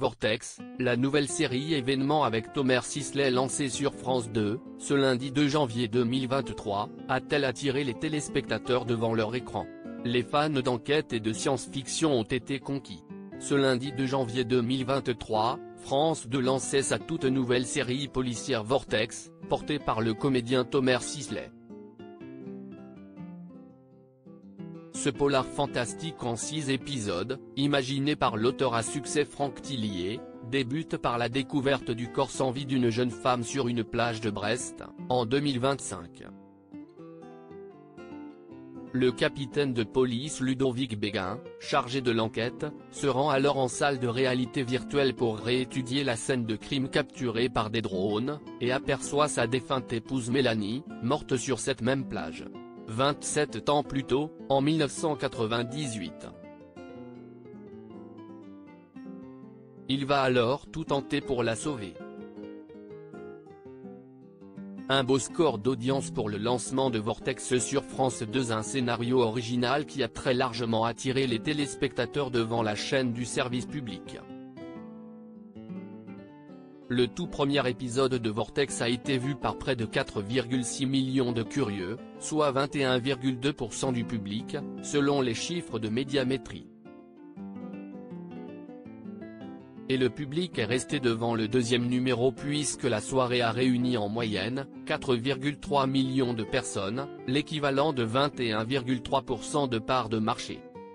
Vortex, la nouvelle série événement avec Thomas Sisley lancée sur France 2, ce lundi 2 janvier 2023, a-t-elle attiré les téléspectateurs devant leur écran? Les fans d'enquête et de science-fiction ont été conquis. Ce lundi 2 janvier 2023, France 2 lançait sa toute nouvelle série policière Vortex, portée par le comédien Thomas Sisley. Ce polar fantastique en 6 épisodes, imaginé par l'auteur à succès Franck Tillier, débute par la découverte du corps sans vie d'une jeune femme sur une plage de Brest, en 2025. Le capitaine de police Ludovic Béguin, chargé de l'enquête, se rend alors en salle de réalité virtuelle pour réétudier la scène de crime capturée par des drones, et aperçoit sa défunte épouse Mélanie, morte sur cette même plage. 27 ans plus tôt, en 1998. Il va alors tout tenter pour la sauver. Un beau score d'audience pour le lancement de Vortex sur France 2, un scénario original qui a très largement attiré les téléspectateurs devant la chaîne du service public. Le tout premier épisode de Vortex a été vu par près de 4,6 millions de curieux, soit 21,2% du public, selon les chiffres de Médiamétrie. Et le public est resté devant le deuxième numéro puisque la soirée a réuni en moyenne, 4,3 millions de personnes, l'équivalent de 21,3% de part de marché.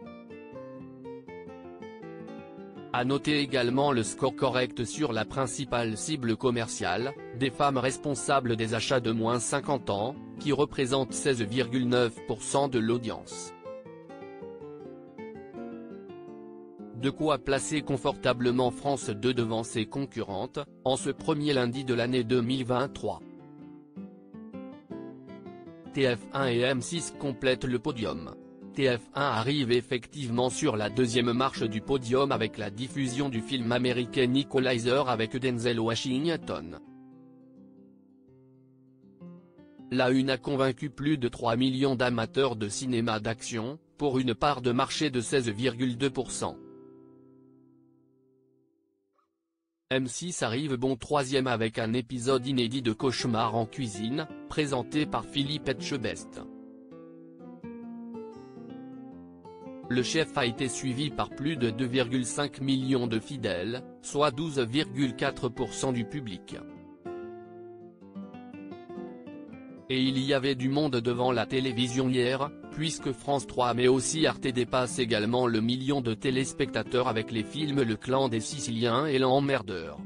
À noter également le score correct sur la principale cible commerciale, des femmes responsables des achats de moins 50 ans, qui représentent 16,9% de l'audience. De quoi placer confortablement France 2 devant ses concurrentes, en ce premier lundi de l'année 2023. TF1 et M6 complètent le podium. TF1 arrive effectivement sur la deuxième marche du podium avec la diffusion du film américain Equalizer avec Denzel Washington. La Une a convaincu plus de 3 millions d'amateurs de cinéma d'action, pour une part de marché de 16,2%. M6 arrive bon troisième avec un épisode inédit de Cauchemar en cuisine, présenté par Philippe Etchebest. Le chef a été suivi par plus de 2,5 millions de fidèles, soit 12,4% du public. Et il y avait du monde devant la télévision hier, puisque France 3 mais aussi Arte dépasse également le million de téléspectateurs avec les films Le Clan des Siciliens et L'Emmerdeur.